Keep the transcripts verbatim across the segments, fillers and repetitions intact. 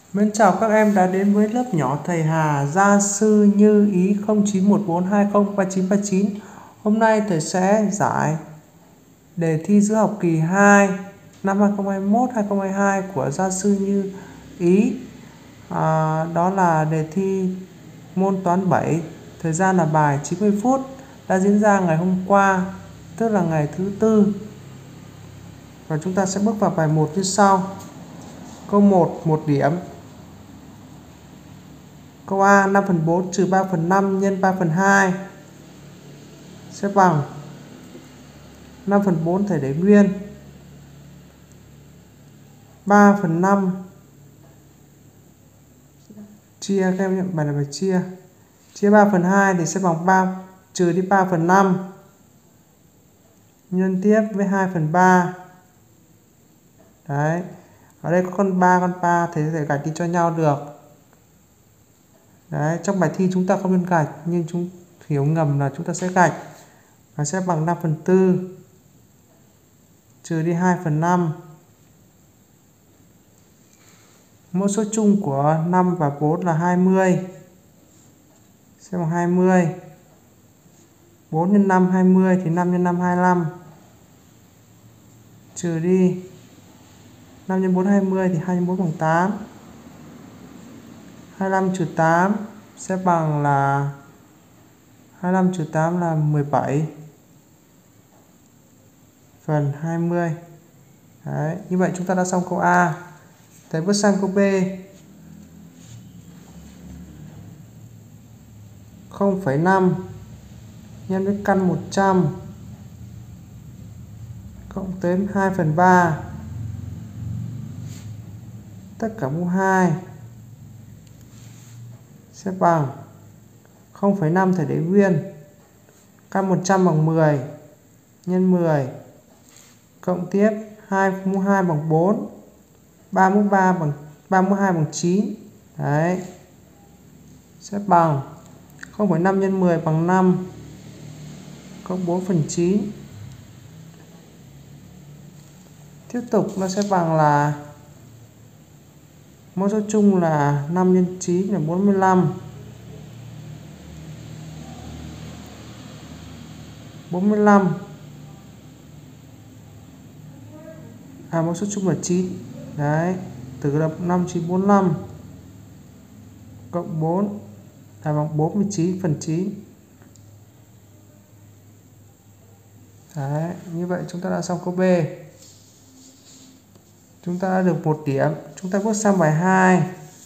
Mến chào các em đã đến với lớp nhỏ thầy Hà, gia sư Như Ý không chín một bốn hai không ba chín ba chín. Hôm nay thầy sẽ giải đề thi giữa học kỳ hai năm hai không hai mốt hai không hai hai của gia sư Như Ý. À, đó là đề thi môn toán bảy, thời gian là bài chín mươi phút, đã diễn ra ngày hôm qua, tức là ngày thứ tư. Và chúng ta sẽ bước vào bài một như sau. Câu một, một điểm. Câu A, năm phần bốn trừ ba phần năm nhân ba phần hai sẽ bằng năm phần bốn thầy để nguyên, ba phần năm chia, các em nhận bài là bài chia, chia ba phần hai thì sẽ bằng ba trừ đi ba phần năm nhân tiếp với hai phần ba. Đấy, ở đây có con ba, con ba thì có thể gạch đi cho nhau được. Đấy, trong bài thi chúng ta không nên gạch, nhưng chúng hiểu ngầm là chúng ta sẽ gạch, và sẽ bằng năm phần tư trừ đi hai phần năm. Mẫu số chung của năm và bốn là hai mươi, sẽ bằng hai mươi. bốn nhân năm hai mươi thì năm nhân năm hai mươi lăm, trừ đi năm nhân bốn hai mươi thì hai nhân bốn bằng tám. hai mươi lăm trừ tám sẽ bằng là hai mươi lăm trừ tám là mười bảy phần hai mươi. Đấy, như vậy chúng ta đã xong câu A. Thầy bước sang câu B. không phẩy năm nhân với căn một trăm cộng tới hai phần ba tất cả mũ hai sẽ bằng không phẩy năm thầy để nguyên, căn một trăm bằng mười nhân mười cộng tiếp hai mũ hai bằng bốn, ba mũ ba bằng ba mũ hai bằng chín. Đấy, sẽ bằng không phẩy năm nhân mười bằng năm cộng bốn phần chín. Tiếp tục nó sẽ bằng là mẫu số chung là năm nhân chín là bốn mươi lăm. bốn mươi lăm. À, mẫu số chung là chín. Đấy, tử lập năm chín bốn mươi lăm cộng bốn là bằng bốn mươi chín phần chín. Đấy, như vậy chúng ta đã xong câu B. Chúng ta đã được một điểm. Chúng ta bước sang bài hai.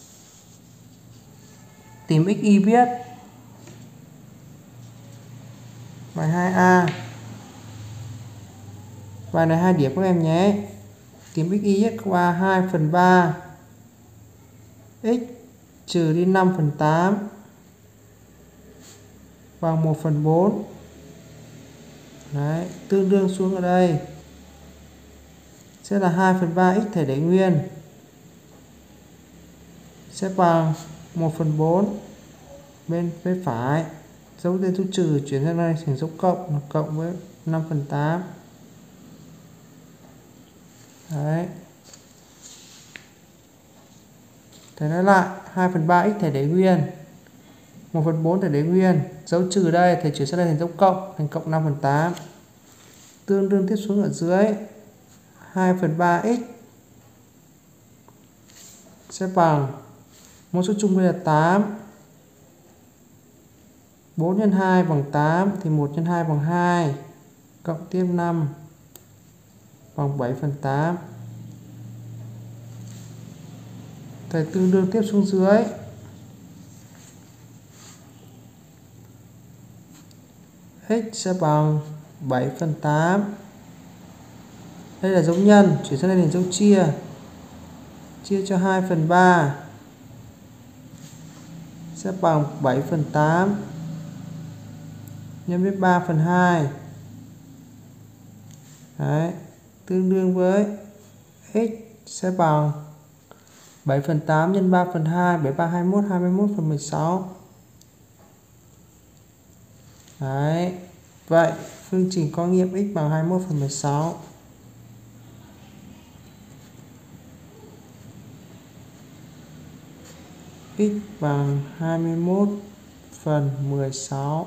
Tìm x y biết. Bài hai A. Bài này hai điểm các em nhé. Tìm x y biết qua hai phần ba x trừ đi năm phần tám bằng một phần bốn. Đấy, tương đương xuống ở đây sẽ là hai phần ba x thể để nguyên, sẽ bằng một phần bốn. Bên bên phải dấu tên số trừ chuyển sang đây thành dấu cộng, cộng với năm phần tám. Đấy, thầy nói lại hai phần ba x thể để nguyên, một phần bốn thể để nguyên, dấu trừ đây thầy chuyển sang đây thành dấu cộng, thành cộng năm phần tám. Tương đương tiếp xuống ở dưới hai phần ba x sẽ bằng mẫu số chung đây là tám. bốn nhân hai bằng tám thì một nhân hai bằng hai, cộng tiếp năm bằng bảy phần tám. Thầy tương đương tiếp xuống dưới x sẽ bằng bảy phần tám. Đây là dấu nhân, chuyển sang đây là dấu chia. Chia cho hai phần ba sẽ bằng bảy phần tám nhân với ba phần hai. Đấy, tương đương với x sẽ bằng bảy phần tám nhân ba phần hai, bảy ba hai mươi mốt, hai mươi mốt phần mười sáu. Đấy, vậy phương trình có nghiệm x bằng hai mươi mốt phần mười sáu. x bằng hai mươi mốt phần mười sáu.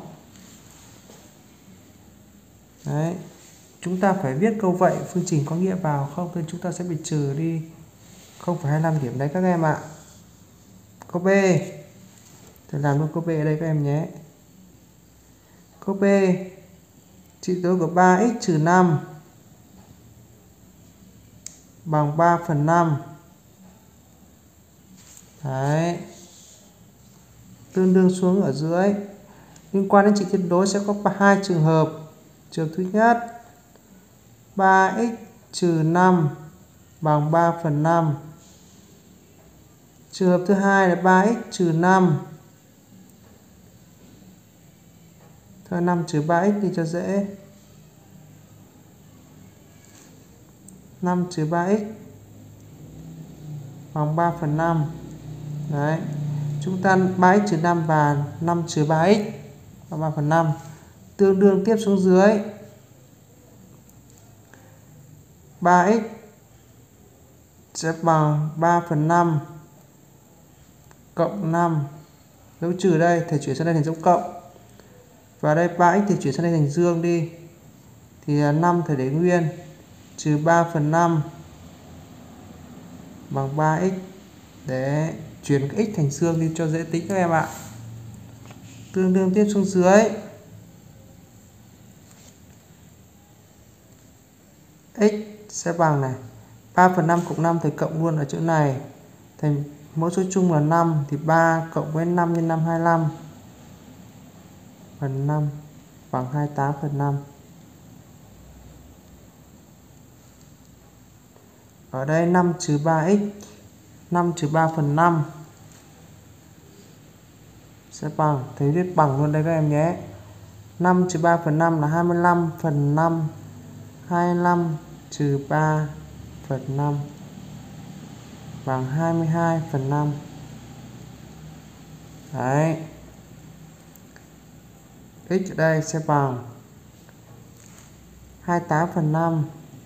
Đấy, chúng ta phải viết câu vậy, phương trình có nghĩa vào, không thì chúng ta sẽ bị trừ đi không phẩy hai mươi lăm điểm đấy các em ạ. Câu B, thầy làm luôn câu B ở đây các em nhé. Câu B, trị số của ba x trừ năm bằng ba phần năm. Đấy, tương đương xuống ở dưới. Liên quan đến trị tuyệt đối sẽ có hai trường hợp. Trường thứ nhất, ba x trừ năm bằng ba phần năm. Trường hợp thứ hai là ba x trừ năm. Thôi năm trừ ba x đi cho dễ. năm trừ ba x bằng ba phần năm. Đấy, chúng ta ba x trừ năm và năm trừ ba x bằng ba phần năm. Tương đương tiếp xuống dưới. ba x sẽ bằng ba phần năm cộng năm. Dấu trừ đây, thầy chuyển sang đây thành dấu cộng. Và đây ba x thì chuyển sang đây thành dương đi. Thì năm thầy để nguyên. Trừ ba phần năm bằng ba x. Để chuyển cái x thành dương đi cho dễ tính các em ạ. Tương đương tiếp xuống dưới. X sẽ bằng này, ba phần năm cộng năm thầy cộng luôn ở chỗ này. Thành mẫu số chung là năm thì ba cộng với năm nhân năm hai mươi lăm phần năm bằng hai mươi tám phần năm. Ở đây năm trừ ba x, năm trừ ba phần năm sẽ bằng, thầy viết bằng luôn đây các em nhé. năm trừ ba phần năm là hai mươi lăm phần năm, hai mươi lăm trừ ba phần năm bằng hai mươi hai phần năm. Đấy, x ở đây sẽ bằng hai mươi tám phần năm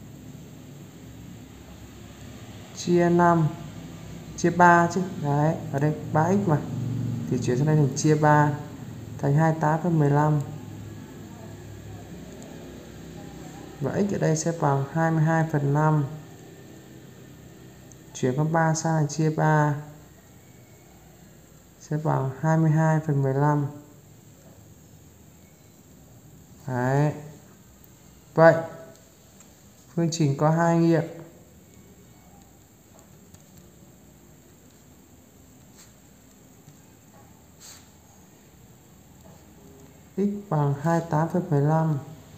chia năm chia ba chứ. Đấy, ở đây ba x mà thì chuyển sang đây thành chia ba thành hai mươi tám phần mười lăm. Và x ở đây sẽ bằng hai mươi hai phần năm. Chuyển con ba sang chia ba sẽ bằng hai mươi hai phần mười lăm. Đấy. Vậy phương trình có hai nghiệm. X bằng hai mươi tám phần mười lăm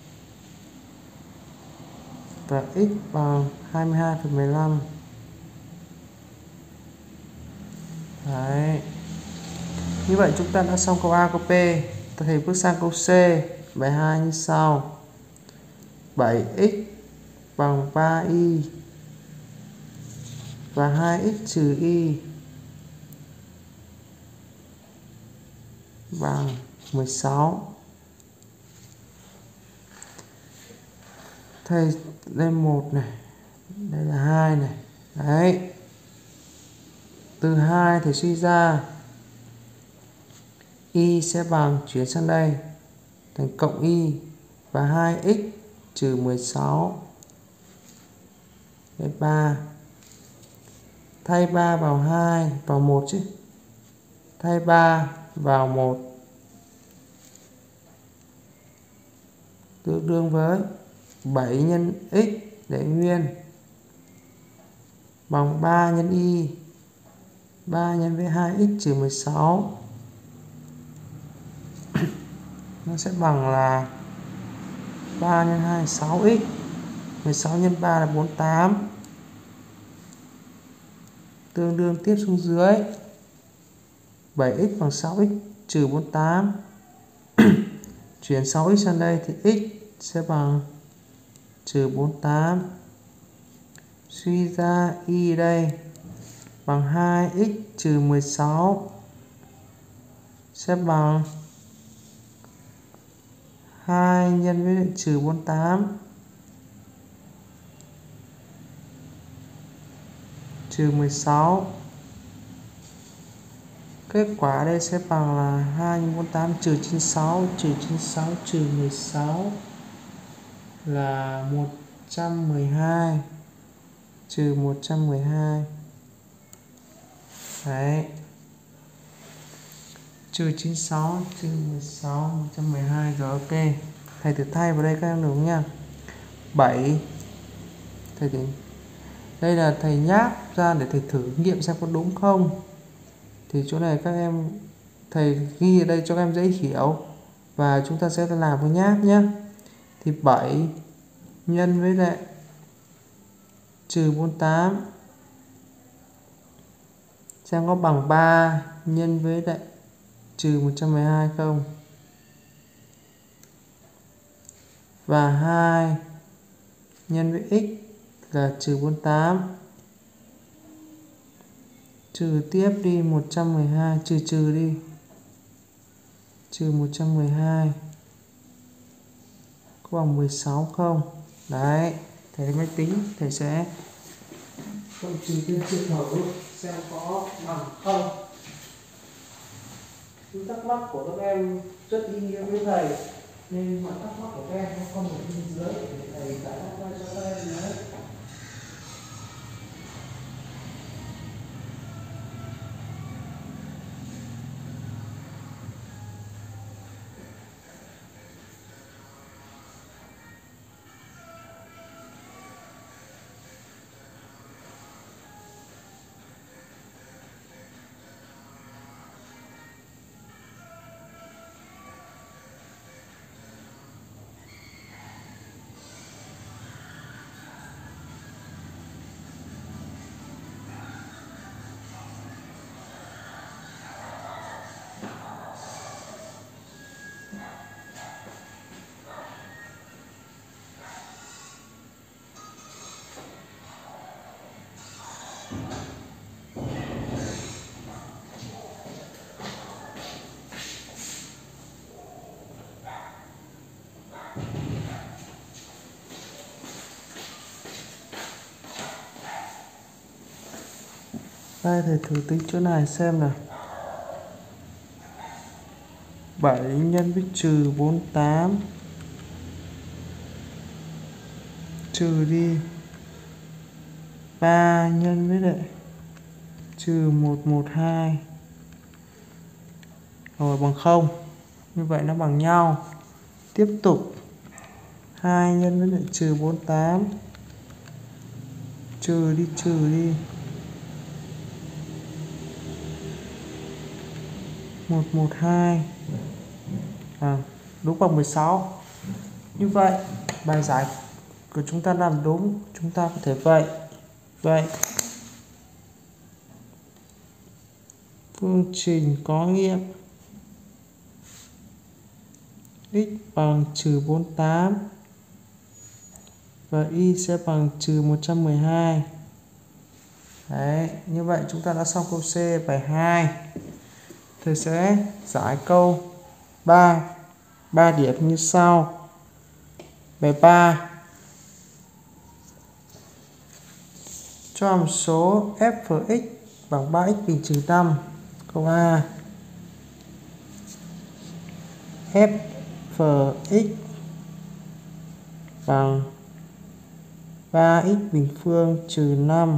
và x bằng hai mươi hai phần mười lăm. Đấy. Như vậy chúng ta đã xong câu A, câu B. Ta thầy bước sang câu C. Bài hai như sau. bảy x bằng ba y và hai x trừ y bằng mười sáu. Thầy đây một này, đây là hai này. Đấy. Từ hai thì suy ra y sẽ bằng, chuyển sang đây thành cộng y và hai x trừ mười sáu. Đây ba. Thay ba vào hai vào một chứ. Thay ba vào một tương đương với bảy nhân x để nguyên bằng ba nhân y. ba nhân với hai x trừ mười sáu nó sẽ bằng là ba nhân hai sáu x. mười sáu nhân ba là bốn mươi tám. Tương đương tiếp xuống dưới. bảy x bằng sáu x trừ bốn mươi tám. Chuyển sáu x sang đây thì x sẽ bằng trừ bốn mươi tám. Suy ra y đây bằng hai x trừ mười sáu sẽ bằng hai nhân với trừ bốn mươi tám trừ mười sáu Kết quả đây sẽ bằng là hai nhân bốn mươi tám trừ chín mươi sáu, trừ chín mươi sáu trừ mười sáu là một trăm mười hai, trừ một trăm mười hai. Đấy. Trừ chín mươi sáu trừ mười sáu, một trăm mười hai rồi, ok. Thầy thử thay vào đây các em đúng nha. bảy. Thầy tính. Đây là thầy nháp ra để thầy thử nghiệm xem có đúng không. Thì chỗ này các em thầy ghi ở đây cho các em dễ hiểu và chúng ta sẽ làm với nháp nhé. Thì bảy nhân với lại trừ bốn mươi tám xem có bằng ba nhân với lại trừ một trăm mười hai không. Và hai nhân với x là trừ bốn mươi tám. Trừ tiếp đi một trăm mười hai, trừ trừ đi. Trừ một trăm mười hai có bằng mười sáu không? Đấy, thầy máy tính thầy sẽ cộng trừ trên trường hợp xem có bằng không. Những thắc mắc của các em rất ý nghĩa với thầy nên mọi thắc mắc của các em nó không ở bên dưới để thầy giải đáp cho các em nhé. Đây thầy thử tính chỗ này xem nào. bảy nhân với trừ bốn mươi tám trừ đi ba nhân với lại trừ một trăm mười hai rồi bằng không. Như vậy nó bằng nhau. Tiếp tục hai nhân với lại trừ bốn mươi tám trừ đi trừ đi một trăm mười hai à, đúng bằng mười sáu. Như vậy bài giải của chúng ta làm đúng. Chúng ta có thể vậy vậy phương trình có nghiệm x bằng trừ bốn mươi tám và y sẽ bằng trừ một trăm mười hai. Đấy, như vậy chúng ta đã xong câu C bài hai. Thầy sẽ giải câu ba. ba điểm như sau. Bài ba. Cho hàm số f(x) bằng ba x bình trừ năm. Câu A. f(x) bằng ba x bình phương trừ năm.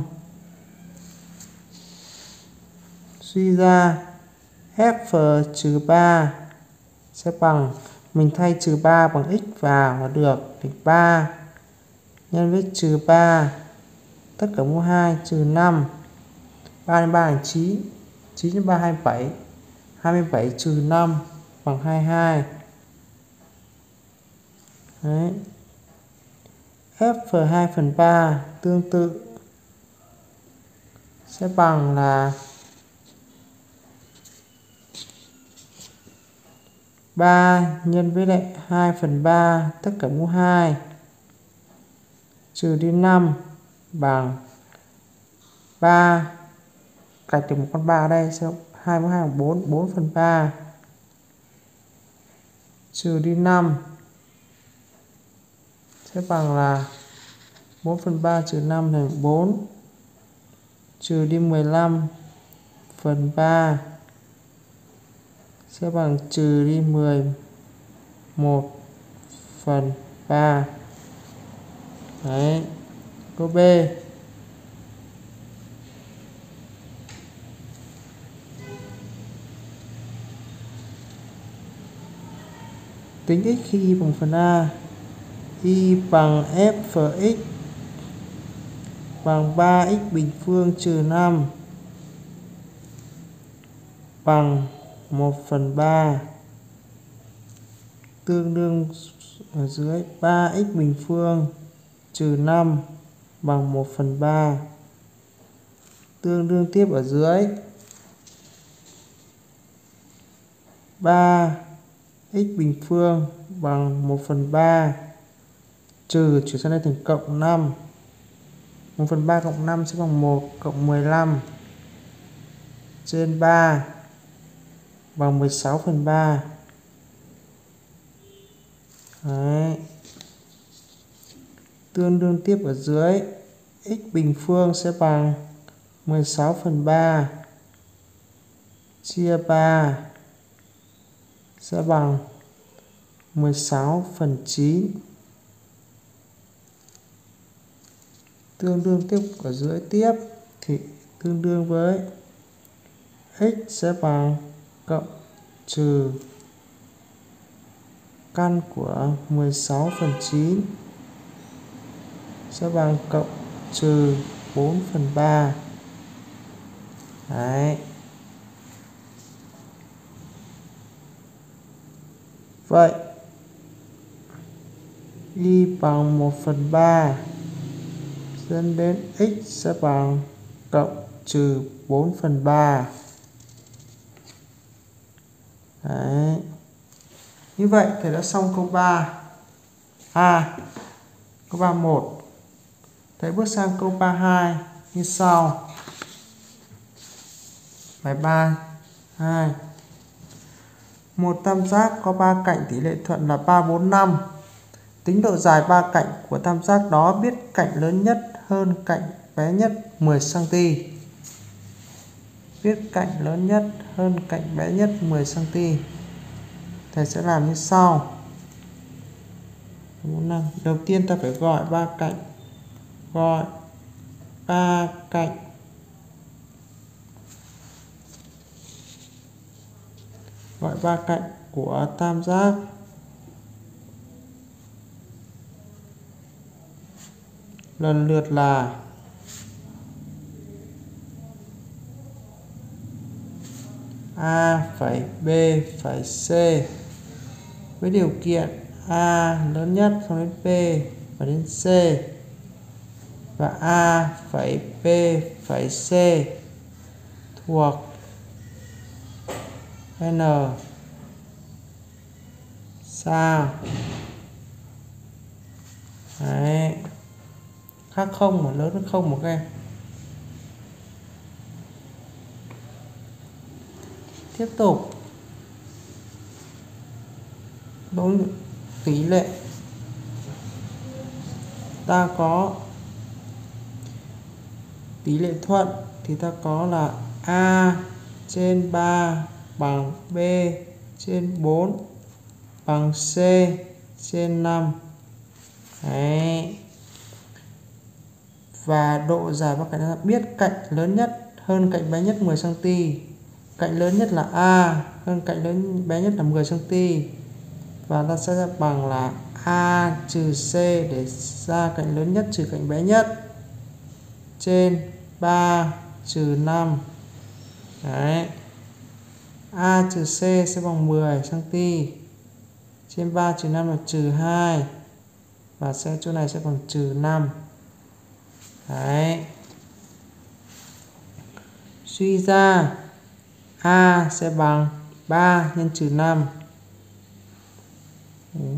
Suy ra f trừ ba sẽ bằng, mình thay trừ ba bằng x vào là được, thì ba nhân với trừ ba tất cả mũ hai trừ năm. ba nhân ba là chín, chín nhân ba hai mươi bảy, hai mươi bảy trừ năm bằng hai mươi hai. Đấy. F hai phần ba tương tự sẽ bằng là ba nhân với lại hai phần ba tất cả mũ hai trừ đi năm bằng ba. Gạch được một con ba ở đây sẽ hai mũ hai bằng bốn, bốn phần ba trừ đi năm sẽ bằng là bốn phần ba trừ năm thành bốn trừ đi mười lăm phần ba sẽ bằng trừ đi mười một phần ba. Đấy. Câu B. Tính x khi y bằng phần A. Y bằng f phở x bằng ba x bình phương trừ năm bằng một phần ba, tương đương ở dưới ba x bình phương trừ năm bằng một phần ba, tương đương tiếp ở dưới ba x bình phương bằng một phần ba trừ chuyển sang đây thành cộng năm. một phần ba cộng năm sẽ bằng một cộng mười lăm trên ba bằng mười sáu phần ba. Đấy. Tương đương tiếp ở dưới x bình phương sẽ bằng mười sáu phần ba chia ba sẽ bằng mười sáu phần chín. Tương đương tiếp ở dưới tiếp thì tương đương với x sẽ bằng cộng trừ căn của mười sáu phần chín sẽ bằng cộng trừ bốn phần ba. Đấy. Vậy y bằng một phần ba dẫn đến x sẽ bằng cộng trừ bốn phần ba. Đấy. Như vậy thầy đã xong câu ba A. Câu ba một. Thầy bước sang câu ba hai như sau. Bài ba hai. Một tam giác có ba cạnh tỷ lệ thuận là ba, bốn, năm. Tính độ dài ba cạnh của tam giác đó, biết cạnh lớn nhất hơn cạnh bé nhất mười xăng-ti-mét. Biết cạnh lớn nhất hơn cạnh bé nhất mười xăng-ti-mét. Thầy sẽ làm như sau. Đầu tiên ta phải gọi ba cạnh. Gọi ba cạnh gọi ba cạnh của tam giác lần lượt là A phẩy B phẩy C, với điều kiện A lớn nhất xong đến B và đến C, và A phẩy B phẩy C thuộc N sao. Đấy. Khác không mà lớn hơn không một em. Tiếp tục đối tỷ lệ, ta có tỷ lệ thuận thì ta có là A trên ba bằng B trên bốn bằng C trên năm. Đấy. Và độ dài ba cạnh ta biết cạnh lớn nhất hơn cạnh bé nhất mười xăng-ti-mét. Cạnh lớn nhất là A hơn cạnh lớn bé nhất là mười xăng-ti-mét. Và ta sẽ bằng là A trừ C để ra cạnh lớn nhất trừ cạnh bé nhất trên ba trừ năm. Đấy. A trừ C sẽ bằng mười xăng-ti-mét. Trên ba trừ năm là trừ hai. Và sẽ chỗ này sẽ bằng trừ năm. Đấy. Suy ra A sẽ bằng ba nhân trừ năm. Đấy.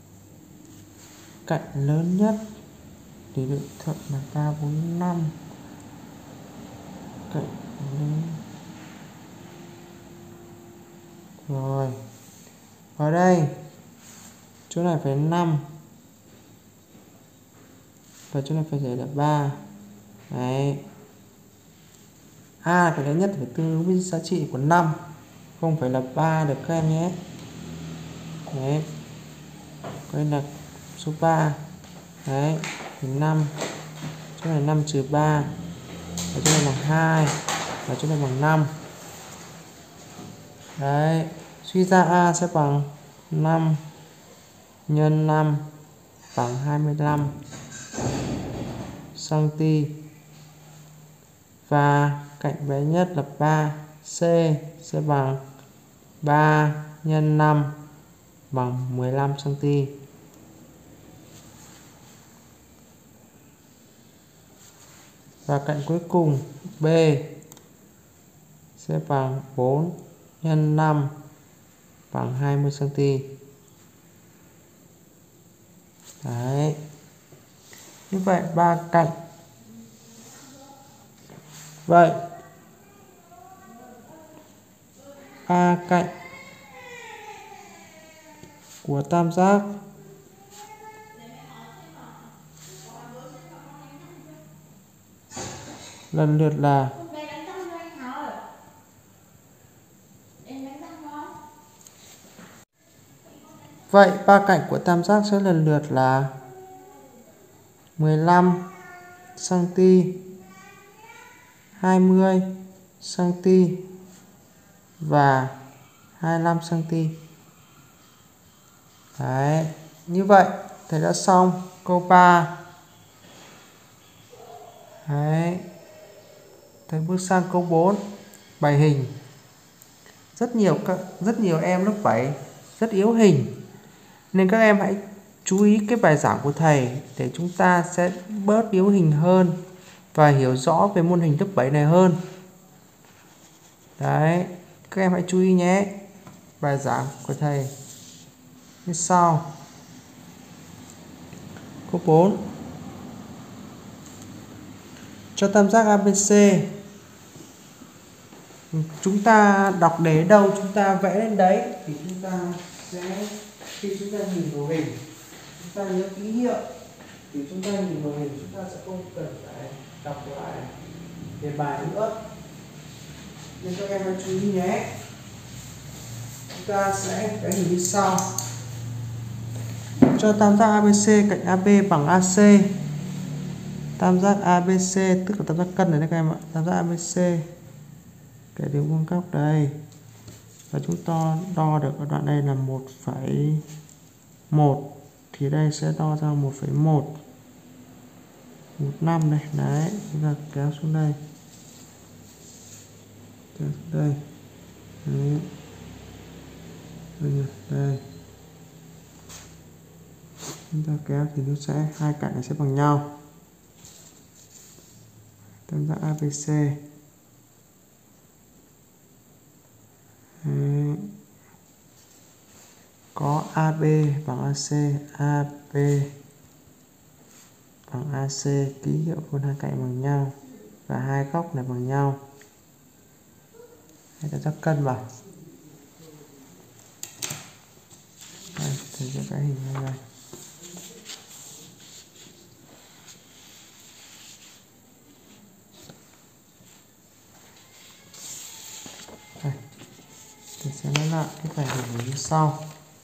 Cạnh lớn nhất tỷ lệ thuận là ba, bốn, năm. Cạnh lớn. Rồi. Ở đây chỗ này phải năm và chỗ này phải giải là ba. Đấy. A là cái lớn nhất phải tương ứng với giá trị của năm. không phải là ba được các em nhé. Đấy, đây là số ba. Đấy, thì năm, chỗ này năm trừ ba, và chỗ này bằng hai, và chỗ này bằng năm. Đấy, suy ra A sẽ bằng năm nhân năm bằng hai mươi lăm xăng-ti-mét. Và cạnh bé nhất là ba, C sẽ bằng ba nhân năm bằng mười lăm xăng-ti-mét. Và cạnh cuối cùng B sẽ bằng bốn nhân năm bằng hai mươi xăng-ti-mét. Đấy. Như vậy ba cạnh. Vậy A cạnh của tam giác lần lượt là Vậy ba cạnh của tam giác sẽ lần lượt là mười lăm xăng-ti-mét, hai mươi xăng-ti-mét và hai mươi lăm xăng-ti-mét. Đấy, như vậy thầy đã xong câu ba. Đấy. Thầy bước sang câu bốn, bài hình. Rất nhiều các rất nhiều em lớp bảy rất yếu hình, nên các em hãy chú ý cái bài giảng của thầy để chúng ta sẽ bớt yếu hình hơn và hiểu rõ về môn hình lớp bảy này hơn. Đấy, các em hãy chú ý nhé. Bài giảng của thầy như sau. Câu bốn. Cho tam giác a bê xê. Chúng ta đọc đề đâu chúng ta vẽ lên đấy, thì chúng ta sẽ khi chúng ta nhìn vào hình, chúng ta nhớ ký hiệu, thì chúng ta nhìn vào hình chúng ta sẽ không cần phải đọc lại đề bài nữa. Nên các em hãy chú ý nhé. Chúng ta sẽ vẽ hình như sau. Cho tam giác a bê xê cạnh a bê bằng a xê. Tam giác a bê xê tức là tam giác cân này đấy các em ạ. Tam giác a bê xê cái đường vuông góc đây, và chúng ta đo được ở đoạn đây là một phẩy một, thì đây sẽ đo ra một phẩy một một năm này. Đấy, chúng ta kéo xuống đây, kéo xuống đây. Đấy. Đây, đây. Chúng ta kéo thì nó sẽ hai cạnh này sẽ bằng nhau. Tam giác a bê xê. Đấy. Có a bê bằng a xê, a bê bằng a xê, ký hiệu luôn hai cạnh bằng nhau và hai góc này bằng nhau. Đây là giác cân vào. Đây, thầy sẽ vẽ hình này đây. Đây. Thầy sẽ nói lại cái bài hình như sau.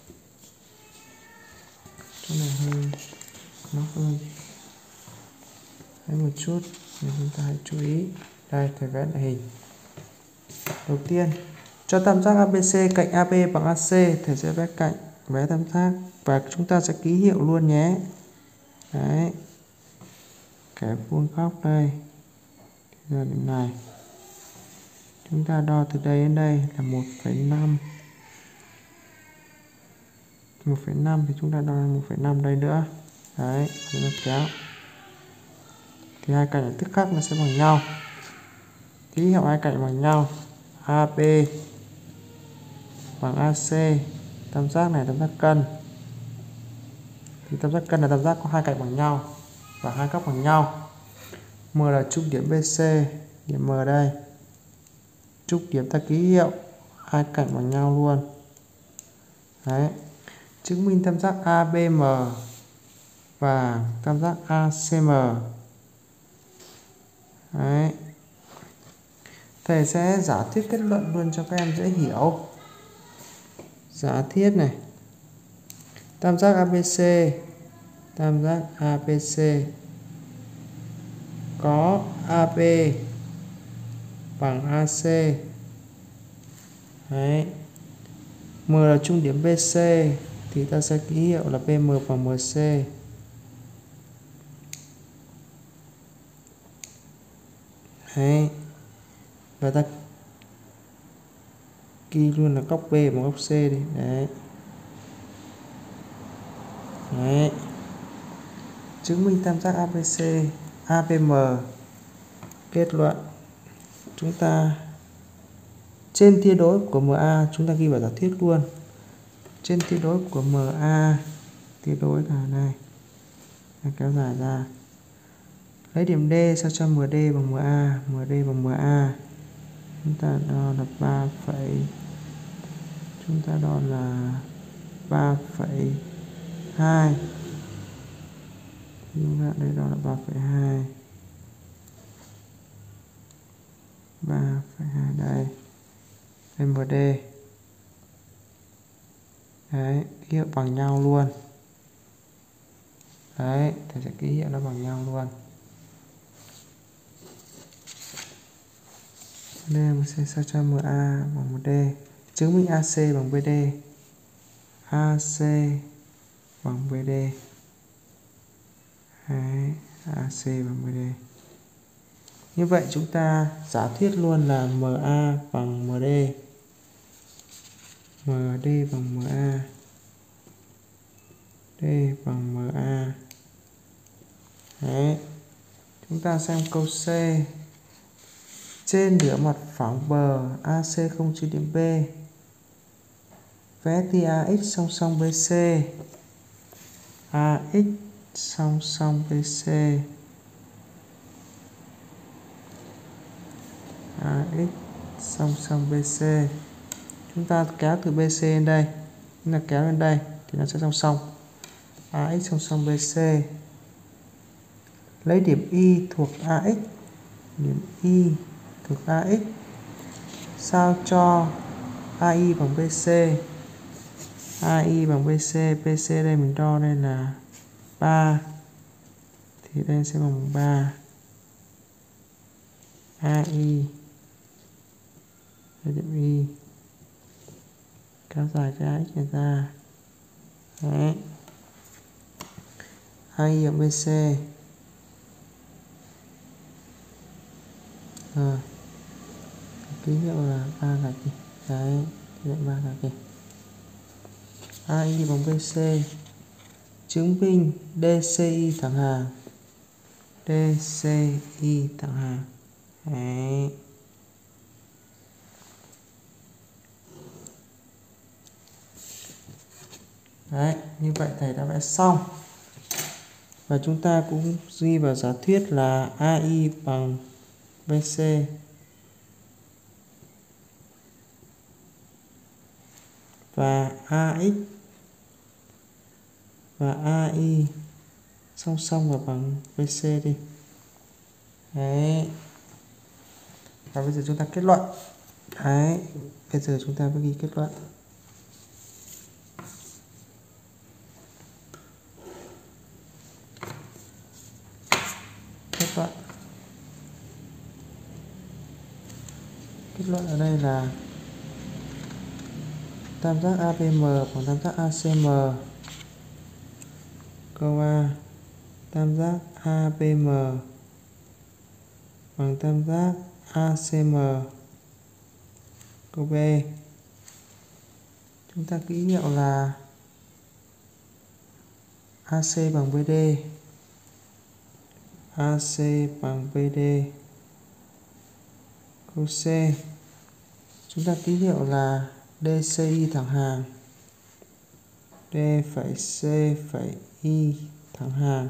Chỗ này hơi nó hơn đấy một chút, nên chúng ta hãy chú ý. Đây, thầy vẽ lại hình. Đầu tiên, cho tam giác a bê xê cạnh a bê bằng a xê, thầy sẽ vẽ cạnh vẽ tam giác và chúng ta sẽ ký hiệu luôn nhé. Đấy, cái vuông góc đây, giờ điểm này chúng ta đo từ đây đến đây là một phẩy năm, một phẩy năm thì chúng ta đo một phẩy năm đây nữa. Đấy, chúng ta kéo thì hai cạnh tức khắc nó sẽ bằng nhau. Ký hiệu hai cạnh bằng nhau, a bê bằng a xê. Tam giác này tam giác cân, thì tam giác cân là tam giác có hai cạnh bằng nhau và hai góc bằng nhau. M là trục điểm bê xê, điểm M đây. Trục điểm ta ký hiệu hai cạnh bằng nhau luôn. Đấy, chứng minh tam giác a bê em và tam giác a xê em. Đấy. Thầy sẽ giả thiết kết luận luôn cho các em dễ hiểu. Giả thiết này. Tam giác a bê xê, tam giác a bê xê có a bê bằng a xê. Đấy. M là trung điểm bê xê thì ta sẽ ký hiệu là pê em bằng em xê. Đấy. Và ta ghi luôn là góc B bằng góc C đi. Đấy. Đấy. Chứng minh tam giác a bê xê, a bê em. Kết luận. Chúng ta trên tia đối của em a chúng ta ghi vào giả thiết luôn. Trên tia đối của em a, tia đối là này. Nó kéo dài ra. Lấy điểm D sao cho em đê bằng em a, em đê bằng em a. Chúng ta đo là ba phẩy chúng ta đo là ba phẩy hai. Chúng ta đây đo là ba phẩy hai. ba phẩy hai đây. em đê. Đấy, ký hiệu bằng nhau luôn. Đấy, thầy sẽ ký hiệu nó bằng nhau luôn. D bằng C sao cho em a bằng em đê. Chứng minh a xê bằng bê đê. a xê bằng bê đê. Đấy, a xê bằng bê đê. Như vậy chúng ta giả thiết luôn là em a bằng em đê. em đê bằng em a. D bằng em a. Đấy. Chúng ta xem câu C. Trên nửa mặt phẳng bờ a xê không chia điểm B. Vẽ tia a ích song song bê xê. a ích song song bê xê. a ích song song bê xê. Chúng ta kéo từ bê xê lên đây. Chúng ta kéo lên đây thì nó sẽ song song. a ích song song bê xê. Lấy điểm Y thuộc a ích. Điểm Y thuộc a ích. Sao cho a i bằng bê xê. a i bằng bê xê. bê xê đây mình đo đây là ba. Thì đây sẽ bằng ba. a i. Đây điểm Y. Kéo dài cái a ích này ra. Đấy. a i bằng bê xê. Rồi. Ký hiệu là ba gạch đi. Đấy. Ký hiệu ba gạch đi. a i bằng bê xê. Chứng minh đê xê i thẳng hàng. đê xê i thẳng hàng. Đấy. Đấy, như vậy thầy đã vẽ xong. Và chúng ta cũng ghi vào giả thuyết là a i bằng bê xê. Và a ích và a i song song và bằng bê xê đi. Đấy. Và bây giờ chúng ta kết luận. Đấy. Bây giờ chúng ta mới ghi kết luận. Kết luận. Kết luận ở đây là tam giác a bê em bằng tam giác a xê em. Câu A. Tam giác a bê em bằng tam giác a xê em. Câu B. Chúng ta ký hiệu là a xê bằng bê đê. a xê bằng bê đê. Câu C. Chúng ta ký hiệu là đê xê i thẳng hàng. D phẩy C phẩy I thẳng hàng.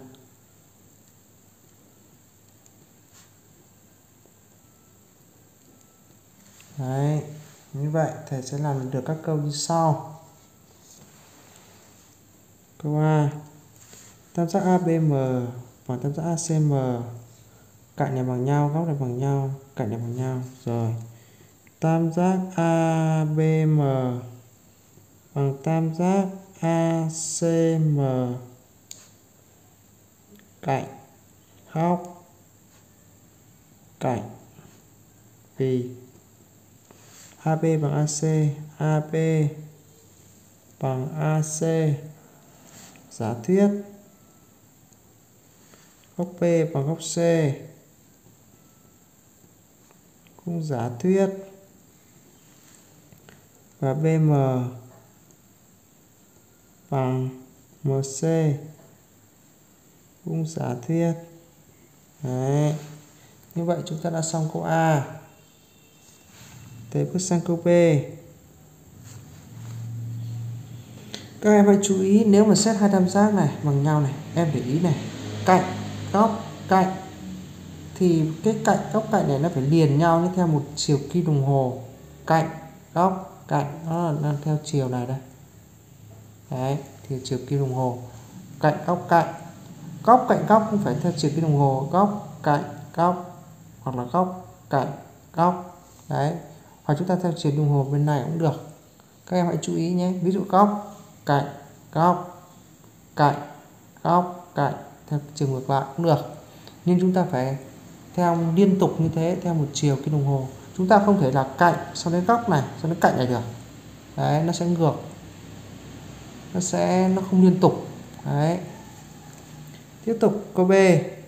Đấy. Như vậy thầy sẽ làm được các câu như sau. Câu A. Tam giác a bê em bằng tam giác a xê em cạnh này bằng nhau, góc này bằng nhau, cạnh này bằng nhau. Rồi tam giác a bê em bằng tam giác a xê em cạnh góc cạnh vì a bê bằng a xê, a bê bằng a xê. Giả thuyết góc B bằng góc C cũng giả thuyết, và bê em bằng em xê cũng giả thuyết. Đấy. Như vậy chúng ta đã xong câu A. Tới bước sang câu B. Các em hãy chú ý, nếu mà xét hai tam giác này bằng nhau này, em để ý này, cạnh góc cạnh thì cái cạnh góc cạnh này nó phải liền nhau như theo một chiều kim đồng hồ. Cạnh góc cạnh nó là đang theo chiều này đây. Đấy, thì chiều kim đồng hồ. Cạnh góc cạnh, góc cạnh góc cũng phải theo chiều kim đồng hồ, góc cạnh góc hoặc là góc cạnh góc. Đấy, hoặc chúng ta theo chiều đồng hồ bên này cũng được. Các em hãy chú ý nhé. Ví dụ góc cạnh góc cạnh góc cạnh theo chiều ngược lại cũng được, nhưng chúng ta phải theo liên tục như thế, theo một chiều kim đồng hồ. Chúng ta không thể là cạnh sau đến góc này sau đến cạnh này được. Đấy, nó sẽ ngược, nó sẽ nó không liên tục. Đấy. Tiếp tục câu B.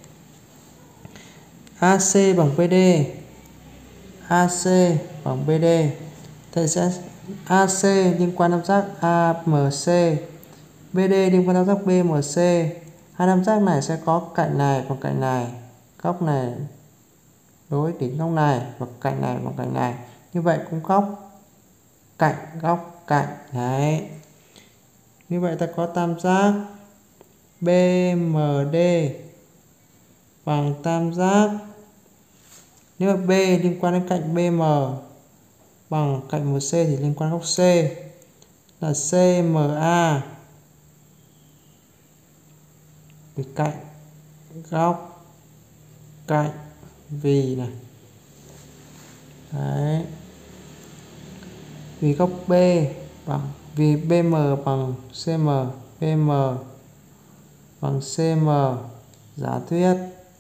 a xê bằng bê đê, a xê bằng bê đê. Thầy sẽ a xê liên quan tam giác a em xê, bê đê liên quan tam giác bê em xê. Hai tam giác này sẽ có cạnh này và cạnh này, góc này đối đỉnh góc này, và cạnh này và cạnh này. Như vậy cũng góc cạnh góc cạnh. Đấy. Như vậy ta có tam giác bê em đê bằng tam giác, nếu mà B liên quan đến cạnh bê em bằng cạnh em xê thì liên quan góc C là xê em a vì cạnh góc cạnh vì này. Đấy. Vì góc B bằng vì bê em bằng xê em, bê em bằng xê em, giả thuyết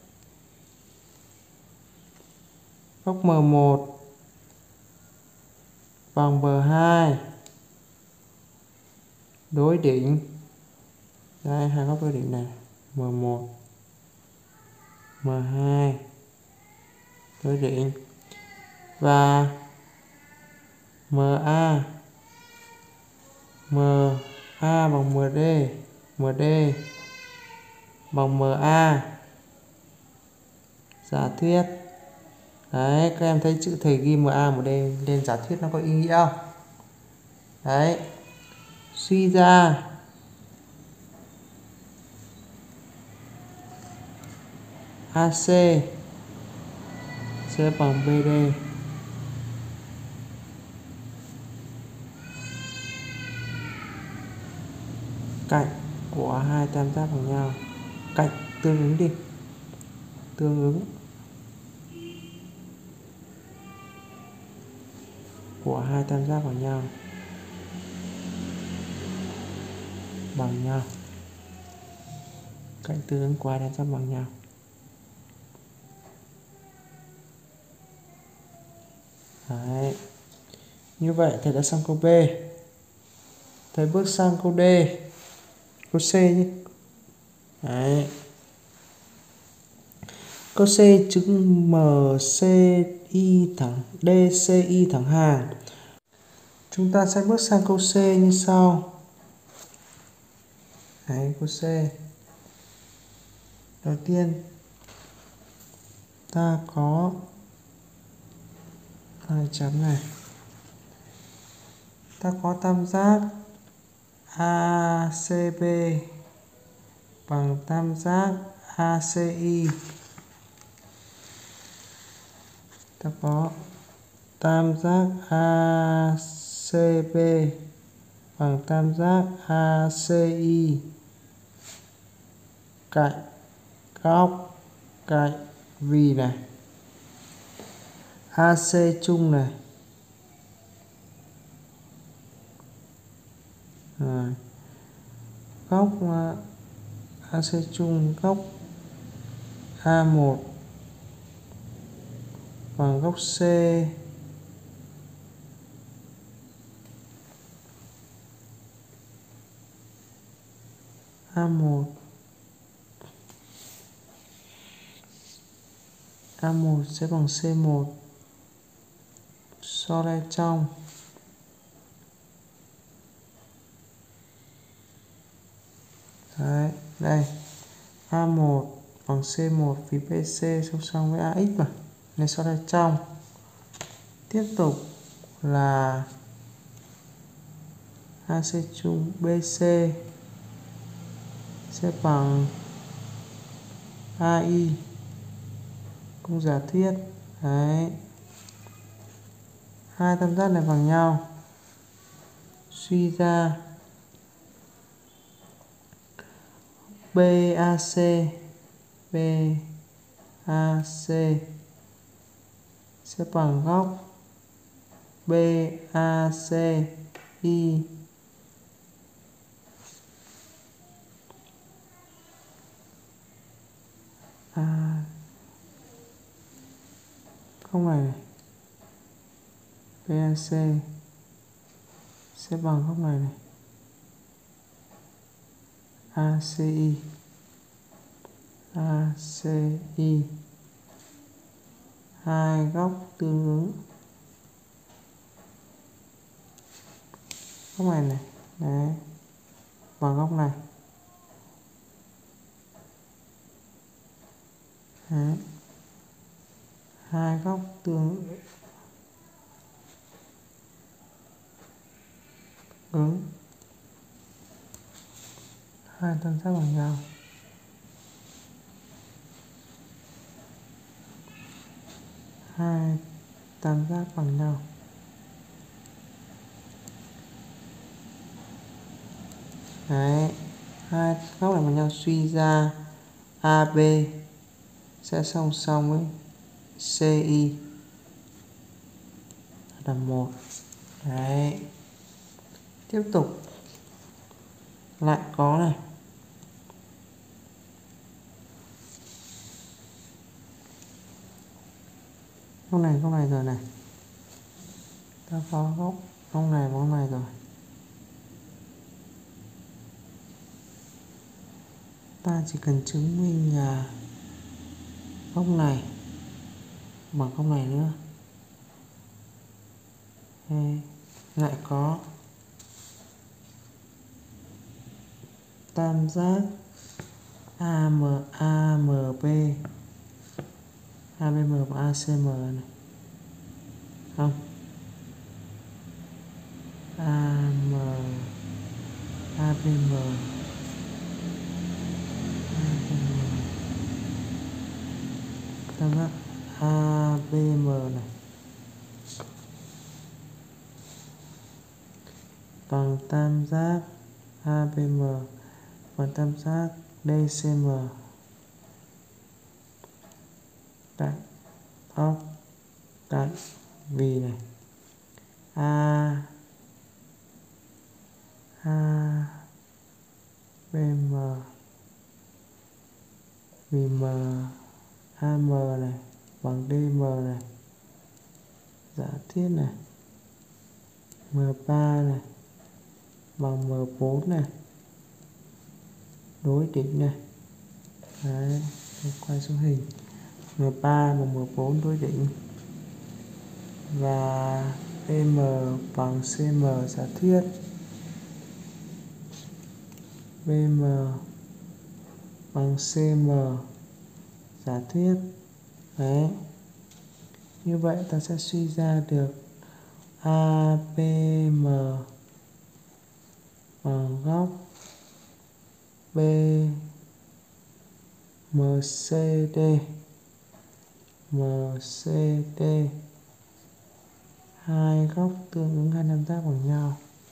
góc em một bằng bê hai đối đỉnh. Đây, hai góc đối đỉnh này, em một em hai đối đỉnh, và MA MA bằng em đê, em đê bằng em a, giả thuyết. Đấy, các em thấy chữ thầy ghi em a em đê lên giả thuyết nó có ý nghĩa không? Đấy. Suy ra a xê sẽ bằng bê đê. Cạnh của hai tam giác bằng nhau, cạnh tương ứng đi, tương ứng của hai tam giác bằng nhau bằng nhau, cạnh tương ứng của hai tam giác bằng nhau. Đấy. Như vậy thầy đã xong câu B. Thầy bước sang câu D, câu C nhé. Đấy. Câu C chứng em xê i thẳng đê xê i thẳng hàng. Chúng ta sẽ bước sang câu C như sau. Đấy, câu C. Đầu tiên ta có hai chấm này. Ta có tam giác a xê bê bằng tam giác a xê i. Ta có tam giác a xê bê bằng tam giác a xê i cạnh góc cạnh vì này, a xê chung này, rồi góc uh, a xê chung góc a một bằng góc C a một a một sẽ bằng C một, so đo trong. Đấy, đây a một bằng C một vì bê xê song song với a ích mà, nên so đo trong. Tiếp tục là a xê chung bê xê sẽ bằng a i, cung giả thiết. Đấy, hai tam giác này bằng nhau, suy ra bê a xê bê a xê sẽ bằng góc bê a xê i à, góc này, này bê a xê sẽ bằng góc này này a xê i a xê i, hai góc tương ứng. Góc này này, đấy, bằng góc này. Đấy, hai góc tương ứng, hai tam giác bằng nhau. Hai tam giác bằng nhau. Đấy, hai góc này bằng nhau, suy ra a bê sẽ song song với xê i là một. Đấy, tiếp tục lại có này, góc này góc này rồi này, ta có góc góc này góc này rồi, ta chỉ cần chứng minh là góc này bằng góc này nữa. Đây, lại có tam giác a em a em bê a bê em và a xê em này, không, a em a bê em tam giác a bê em này bằng tam giác a bê em bằng tam giác đê xê em cạnh góc cạnh vì này a a bê em vì m a em này bằng đê em này, giả thiết này em ba này bằng em bốn này, đối định này. Đấy, quay xuống hình, em ba bằng em bốn đối định, và em bằng xê em giả thiết, bê em bằng xê em giả thiết. Đấy, như vậy ta sẽ suy ra được a bê em bằng góc B em xê đê em xê đê, hai góc tương ứng, hai tam giác bằng nhau,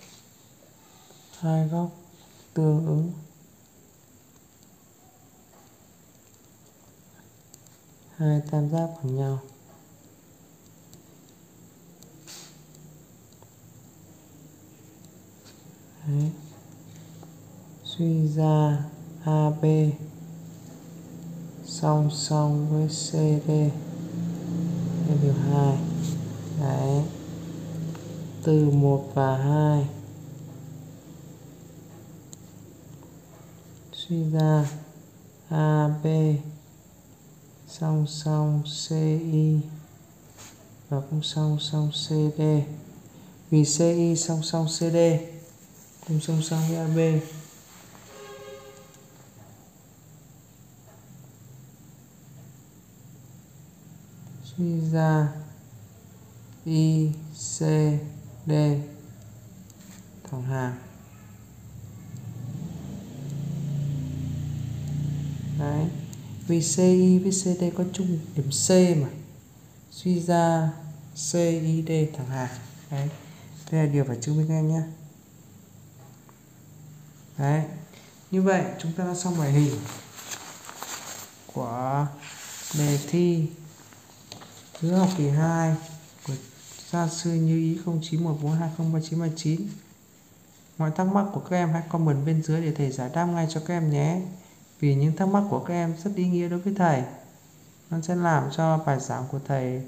hai góc tương ứng, hai tam giác bằng nhau. Đấy. Suy ra a bê song song với xê đê là điều hai. Đấy. Từ một và hai suy ra a bê song song xê i và cũng song song xê đê. Vì xê i song song xê đê cùng song song với a bê, suy ra i xê đê thẳng hàng. Đấy. Vì xê i với xê đê có chung điểm C mà, suy ra xê i đê thẳng hàng. Đấy. Đây là điều phải chứng minh em nhé. Đấy. Như vậy chúng ta đã xong bài hình của đề thi giữa học kỳ hai của gia sư Như Ý không chín một bốn hai không ba chín ba chín. Mọi thắc mắc của các em hãy comment bên dưới để thầy giải đáp ngay cho các em nhé. Vì những thắc mắc của các em rất ý nghĩa đối với thầy. Nó sẽ làm cho bài giảng của thầy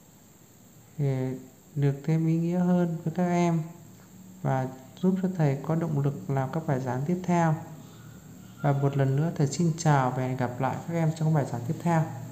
được thêm ý nghĩa hơn với các em và giúp cho thầy có động lực làm các bài giảng tiếp theo. Và một lần nữa thầy xin chào và hẹn gặp lại các em trong bài giảng tiếp theo.